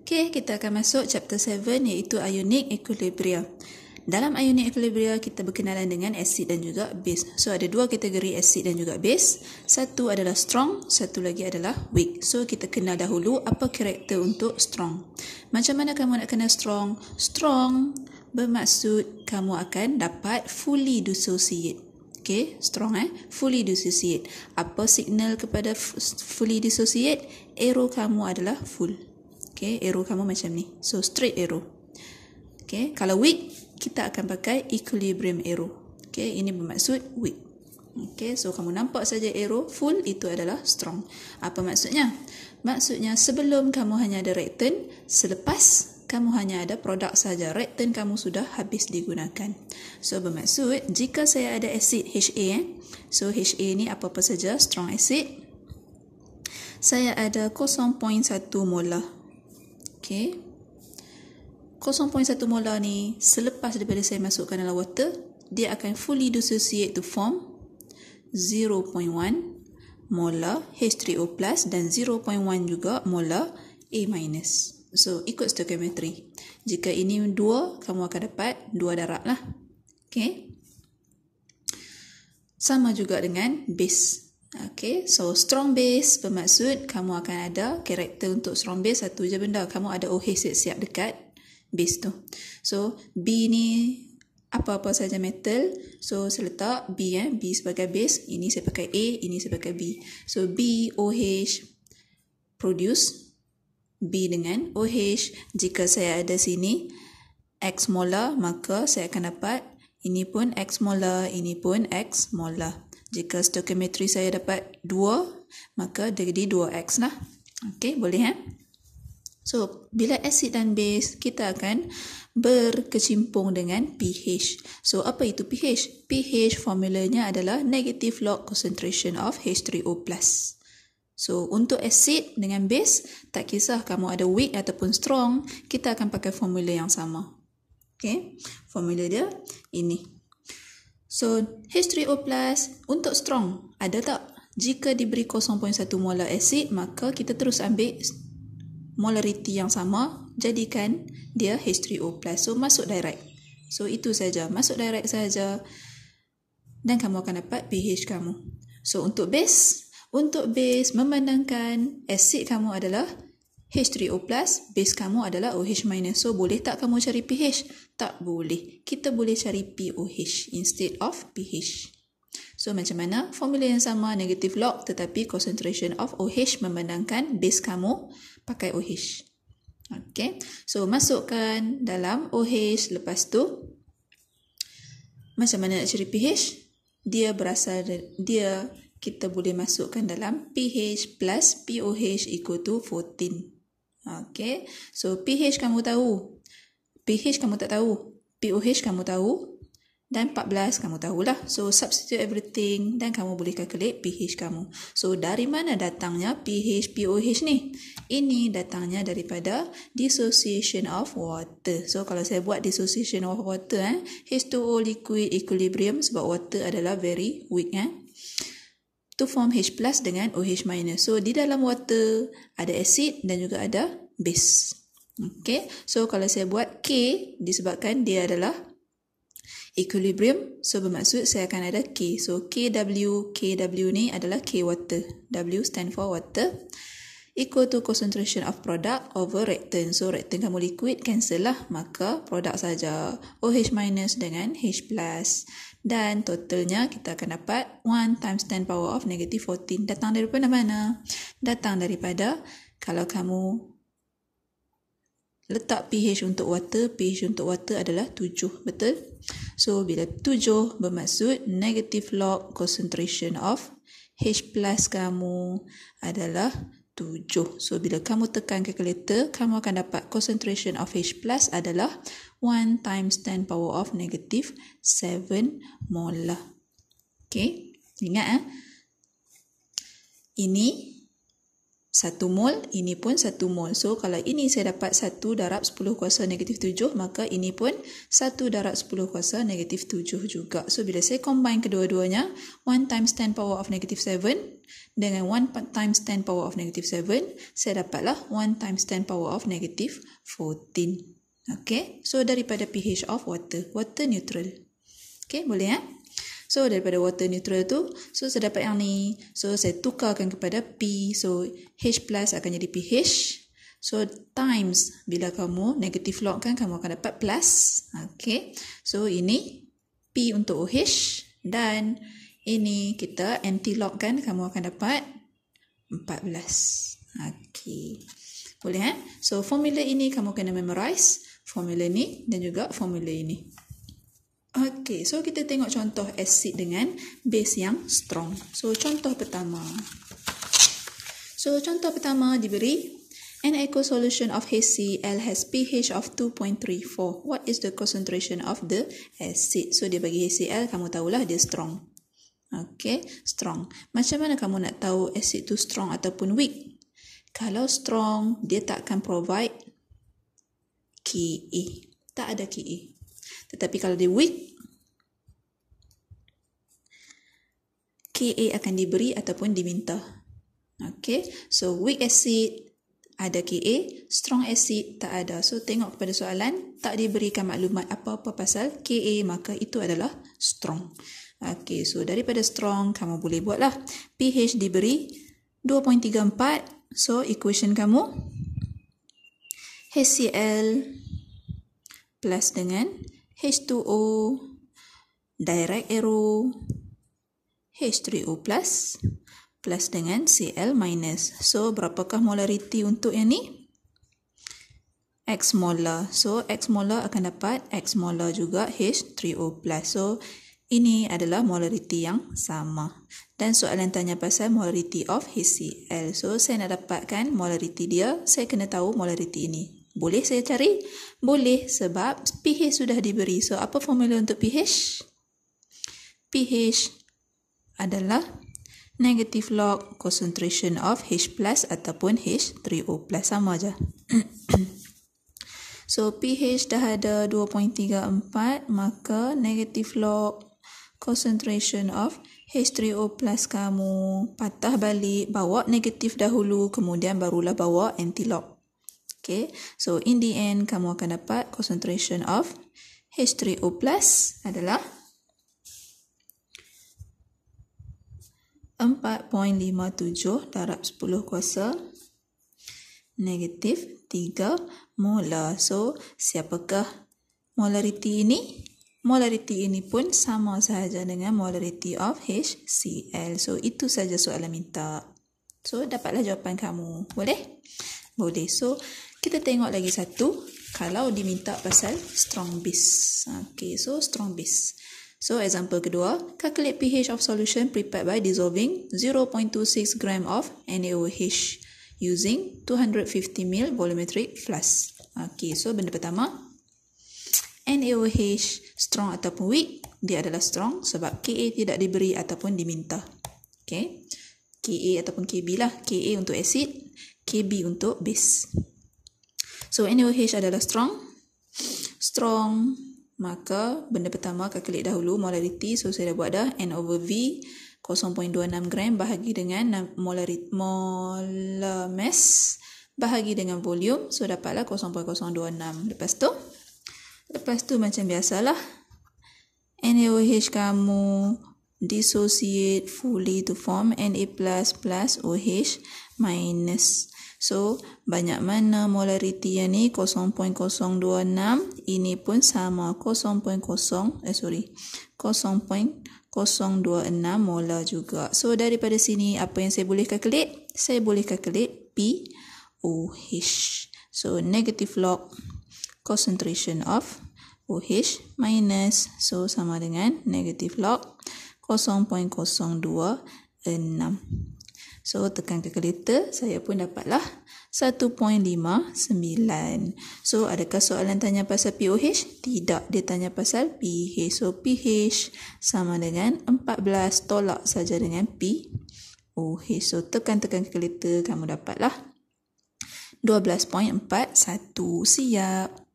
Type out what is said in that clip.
Okey, kita akan masuk chapter 7 iaitu ionic equilibria. Dalam ionic equilibria kita berkenalan dengan acid dan juga base. So ada dua kategori acid dan juga base. Satu adalah strong, satu lagi adalah weak. So kita kenal dahulu apa karakter untuk strong. Macam mana kamu nak kenal strong? Strong bermaksud kamu akan dapat fully dissociate. Okay, strong fully dissociate. Apa signal kepada fully dissociate? Arrow kamu adalah full. Okay, arrow kamu macam ni. So straight arrow. Okay, kalau weak kita akan pakai equilibrium arrow. Okay, ini bermaksud weak. Okay, so kamu nampak saja arrow full itu adalah strong. Apa maksudnya? Maksudnya sebelum kamu hanya ada reactant, selepas kamu hanya ada produk saja, reactant kamu sudah habis digunakan. So bermaksud jika saya ada acid HA, so HA ni apa-apa saja strong acid, saya ada 0.1 molar. Okay, 0.1 molar ni selepas daripada saya masukkan dalam water, dia akan fully dissociate to form 0.1 molar H3O+ dan 0.1 juga molar A-. So ikut stoichiometry. Jika ini 2, kamu akan dapat 2 darab lah. Okay, sama juga dengan base. Okay, so strong base bermaksud kamu akan ada karakter untuk strong base satu je benda. Kamu ada OH siap dekat base tu. So B ni apa-apa saja metal. So saya letak B B sebagai base. Ini saya pakai A, ini saya pakai B. So B OH produce B dengan OH. Jika saya ada sini X molar, maka saya akan dapat ini pun X molar, ini pun X molar. Jika stoichiometry saya dapat 2, maka jadi 2X lah. Okay, boleh So, bila acid dan base, kita akan berkecimpung dengan pH. So, apa itu pH? pH formulanya adalah negative log concentration of H3O+. So, untuk acid dengan base, tak kisah kamu ada weak ataupun strong, kita akan pakai formula yang sama. Okay, formula dia ini. So, H3O+, untuk strong, ada tak? Jika diberi 0.1 molar acid, maka kita terus ambil molarity yang sama, jadikan dia H3O+. So, masuk direct. So, itu saja. Masuk direct saja. Dan kamu akan dapat pH kamu. So, untuk base memandangkan acid kamu adalah H3O+, base kamu adalah OH-. So, boleh tak kamu cari pH? Tak boleh. Kita boleh cari POH instead of pH. So, macam mana? Formula yang sama, negative log, tetapi concentration of OH memandangkan base kamu pakai OH. Okay. So, masukkan dalam OH. Lepas tu, macam mana nak cari pH? Kita boleh masukkan dalam pH plus POH equal to 14. Okay. So, pH kamu tahu. pH kamu tak tahu. POH kamu tahu. Dan 14 kamu tahulah. So, substitute everything dan kamu boleh calculate pH kamu. So, dari mana datangnya pH, POH ni? Ini datangnya daripada dissociation of water. So, kalau saya buat dissociation of water, H2O liquid equilibrium sebab water adalah very weak. To form H+ dengan OH-. So, di dalam water ada acid dan juga ada base. Okay. So, kalau saya buat K, disebabkan dia adalah equilibrium, so bermaksud saya akan ada K. So, KW ni adalah K water. W stand for water. Equal to concentration of product over reactant. So, reactant kamu liquid, cancel lah. Maka, produk saja. OH- dengan H+. Dan totalnya kita akan dapat 1 times 10 power of negative 14. Datang daripada mana? Datang daripada kalau kamu letak pH untuk water adalah 7, betul? So, bila 7 bermaksud negative log concentration of H+ kamu adalah 7. So, bila kamu tekan calculator, kamu akan dapat concentration of H+ adalah 1 times 10 power of negative 7 molar. Okay, ingat ini 1 mol, ini pun 1 mol. So, kalau ini saya dapat 1 darab 10 kuasa negatif 7, maka ini pun 1 darab 10 kuasa negatif 7 juga. So, bila saya combine kedua-duanya, 1 times 10 power of negative 7 dengan 1 times 10 power of negative 7, saya dapatlah 1 times 10 power of negative 14. Okay, so daripada pH of water neutral. Okay, boleh ya? So, daripada water neutral tu, so saya dapat yang ni. So, saya tukarkan kepada P. So, H plus akan jadi pH. So, times, bila kamu negative log kan, kamu akan dapat plus. Okay. So, ini P untuk OH. Dan ini kita anti-log kan, kamu akan dapat 14. Okay. Boleh So, formula ini kamu kena memorize. Formula ni dan juga formula ini. Okay, so kita tengok contoh asid dengan base yang strong. So, contoh pertama. So, contoh pertama diberi, an aqueous solution of HCl has pH of 2.34. What is the concentration of the acid? So, dia bagi HCl, kamu tahulah dia strong. Okay, strong. Macam mana kamu nak tahu asid tu strong ataupun weak? Kalau strong, dia tak akan provide Ka. Tak ada Ka. Tetapi kalau dia weak, Ka akan diberi ataupun diminta. Okay, so weak acid ada Ka, strong acid tak ada. So tengok kepada soalan, tak diberikan maklumat apa-apa pasal Ka, maka itu adalah strong. Okay, so daripada strong, kamu boleh buatlah. pH diberi 2.34, so equation kamu HCl plus dengan H2O, direct arrow, H3O plus dengan Cl minus. So, berapakah molarity untuk yang ni? X molar. So, X molar akan dapat X molar juga H3O plus. So, ini adalah molarity yang sama. Dan soalan tanya pasal molarity of HCl. So, saya nak dapatkan molarity dia, saya kena tahu molarity ini. Boleh saya cari? Boleh, sebab pH sudah diberi. So, apa formula untuk pH? pH adalah negative log concentration of H plus ataupun H3O plus. Sama aja. So, pH dah ada 2.34, maka negative log concentration of H3O plus kamu patah balik, bawa negatif dahulu, kemudian barulah bawa anti-log. Okay, so in the end, kamu akan dapat concentration of H3O plus adalah 4.57 darab 10 kuasa negatif 3 molar. So, siapakah molarity ini? Molarity ini pun sama sahaja dengan molarity of HCl. So, itu saja soalan minta. So, dapatlah jawapan kamu. Boleh? Boleh. So, kita tengok lagi satu. Kalau diminta pasal strong base. Okay, so strong base. So, example kedua. Calculate pH of solution prepared by dissolving 0.26 gram of NaOH using 250 ml volumetric flask. Okay, so benda pertama. NaOH strong ataupun weak. Dia adalah strong sebab Ka tidak diberi ataupun diminta. Okay. Ka ataupun Kb lah. Ka untuk acid, Kb untuk base. So, NaOH adalah strong. Strong, maka benda pertama calculate dahulu molarity. So, saya dah buat dah. N over V 0.26 gram bahagi dengan molar mass bahagi dengan volume. So, dapatlah 0.026. Lepas tu macam biasalah. NaOH kamu dissociate fully to form Na plus plus OH minus. So, banyak mana molarity yang ni? 0.026. Ini pun sama. 0.026 molar juga. So, daripada sini, apa yang saya boleh calculate? Saya boleh calculate pOH. So, negative log concentration of OH minus. So, sama dengan negative log 0.026. So, tekan calculator, saya pun dapatlah 1.59. So, adakah soalan tanya pasal pOH? Tidak, dia tanya pasal pH. So, pH sama dengan 14, tolak saja dengan pOH. OH. So, tekan-tekan kalkulator, kamu dapatlah 12.41. Siap.